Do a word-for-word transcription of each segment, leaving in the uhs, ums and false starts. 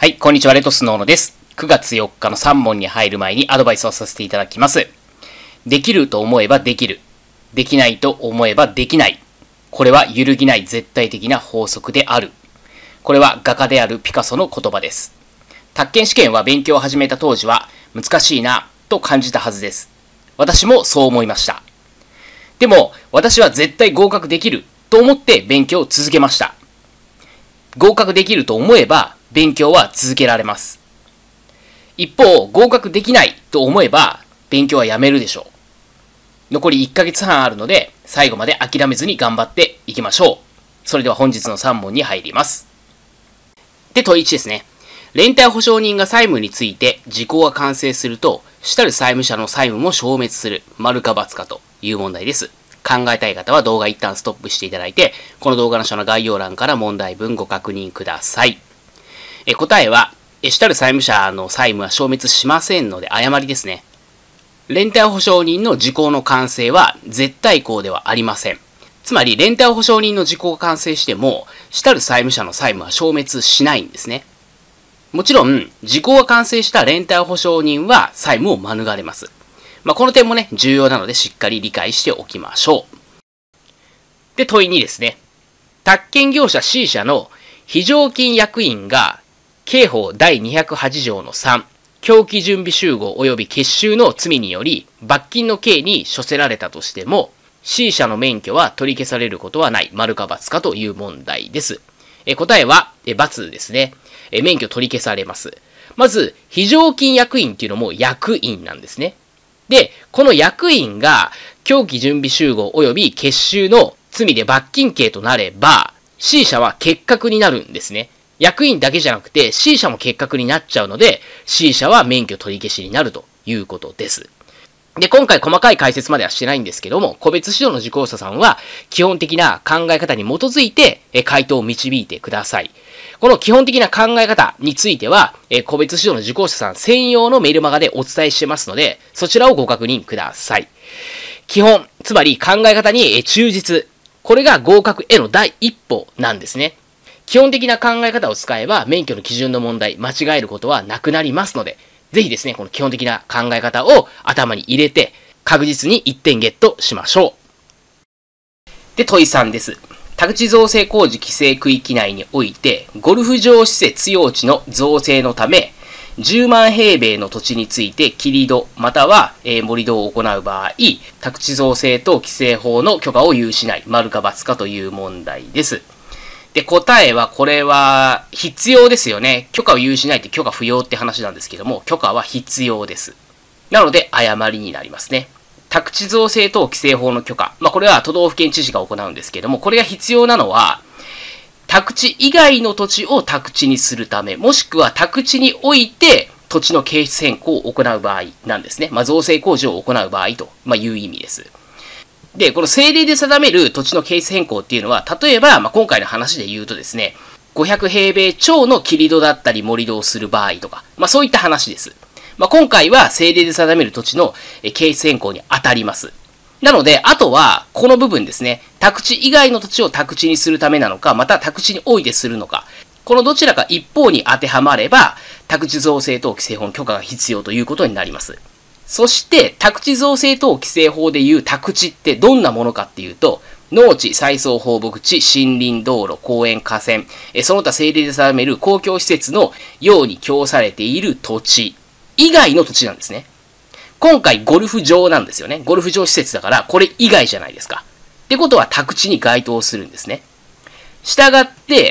はい、こんにちは、レトスノーノです。くがつよっかのさん問に入る前にアドバイスをさせていただきます。できると思えばできる。できないと思えばできない。これは揺るぎない絶対的な法則である。これは画家であるピカソの言葉です。宅建試験は勉強を始めた当時は難しいなと感じたはずです。私もそう思いました。でも私は絶対合格できると思って勉強を続けました。合格できると思えば勉強は続けられます。一方、合格できないと思えば勉強はやめるでしょう。残りいっかげつはんあるので最後まで諦めずに頑張っていきましょう。それでは本日のさん問に入ります。で、問いいちですね。連帯保証人が債務について時効が完成すると、主たる債務者の債務も消滅する。丸か×かという問題です。考えたい方は動画一旦ストップしていただいて、この動画の下の概要欄から問題文ご確認ください。え答えは、主たる債務者の債務は消滅しませんので誤りですね。連帯保証人の時効の完成は絶対項ではありません。つまり、連帯保証人の時効が完成しても、主たる債務者の債務は消滅しないんですね。もちろん、時効が完成した連帯保証人は債務を免れます。まあ、この点もね、重要なのでしっかり理解しておきましょう。で、問いにですね。宅建業者 C 社の非常勤役員が刑法だいにひゃくはち条のさん、凶器準備集合及び結集の罪により罰金の刑に処せられたとしても、C 社の免許は取り消されることはない。丸か×かという問題です。え答えはえ×ですねえ。免許取り消されます。まず、非常勤役員っていうのも役員なんですね。で、この役員が凶器準備集合及び結集の罪で罰金刑となれば、C 社は欠格になるんですね。役員だけじゃなくて C 社も欠格になっちゃうので C 社は免許取り消しになるということです。で、今回細かい解説まではしてないんですけども、個別指導の受講者さんは基本的な考え方に基づいて回答を導いてください。この基本的な考え方については、個別指導の受講者さん専用のメルマガでお伝えしてますので、そちらをご確認ください。基本、つまり考え方に忠実。これが合格への第一歩なんですね。基本的な考え方を使えば免許の基準の問題、間違えることはなくなりますので、ぜひですね、この基本的な考え方を頭に入れて、確実にいってんゲットしましょう。で、問いさんです。宅地造成工事規制区域内において、ゴルフ場施設用地の造成のため、じゅうまんへいべいの土地について切り土または、えー、盛り土を行う場合、宅地造成等規制法の許可を有しない。丸か×かという問題です。で、答えは、これは必要ですよね。許可を有しないって許可不要って話なんですけども、許可は必要です。なので、誤りになりますね。宅地造成等規制法の許可。まあ、これは都道府県知事が行うんですけども、これが必要なのは、宅地以外の土地を宅地にするため、もしくは宅地において土地の形質変更を行う場合なんですね。まあ、造成工事を行う場合と、まあ、いう意味です。で、この政令で定める土地の形質変更っていうのは、例えば、まあ、今回の話で言うとですね、ごひゃくへいべいちょうの切り土だったり盛り土をする場合とか、まあ、そういった話です。まあ、今回は政令で定める土地の形質変更に当たります。なので、あとは、この部分ですね、宅地以外の土地を宅地にするためなのか、また宅地においてするのか、このどちらか一方に当てはまれば、宅地造成等規制法の許可が必要ということになります。そして、宅地造成等規制法でいう宅地ってどんなものかっていうと、農地、再送放牧地、森林、道路、公園、河川、その他政令で定める公共施設のように供されている土地以外の土地なんですね。今回ゴルフ場なんですよね。ゴルフ場施設だからこれ以外じゃないですか。ってことは宅地に該当するんですね。したがって、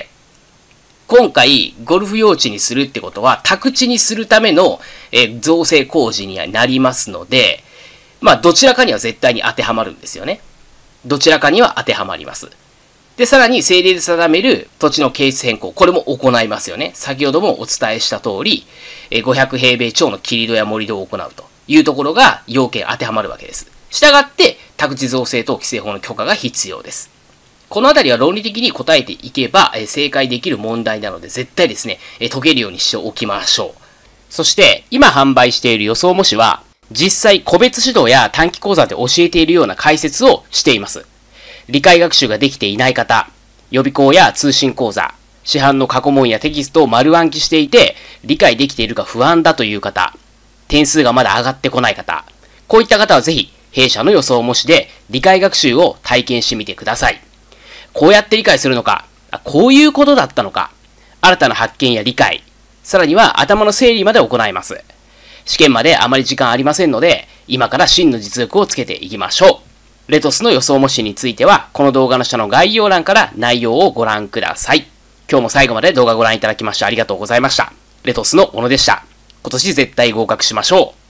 今回ゴルフ用地にするってことは宅地にするためのえ造成工事にはなりますので、まあどちらかには絶対に当てはまるんですよね。どちらかには当てはまります。で、さらに政令で定める土地の形質変更、これも行いますよね。先ほどもお伝えした通り、ごひゃくへいべいちょうの切り土や盛り土を行うというところが要件当てはまるわけです。したがって、宅地造成等規制法の許可が必要です。このあたりは論理的に答えていけば正解できる問題なので、絶対ですね、解けるようにしておきましょう。そして、今販売している予想模試は、実際個別指導や短期講座で教えているような解説をしています。理解学習ができていない方、予備校や通信講座、 市販の過去問やテキストを丸暗記していて、理解できているか不安だという方、点数がまだ上がってこない方、こういった方はぜひ、弊社の予想模試で理解学習を体験してみてください。こうやって理解するのか、こういうことだったのか、新たな発見や理解、さらには頭の整理まで行います。試験まであまり時間ありませんので、今から真の実力をつけていきましょう。レトスの予想模試については、この動画の下の概要欄から内容をご覧ください。今日も最後まで動画ご覧いただきましてありがとうございました。レトスの小野でした。今年絶対合格しましょう。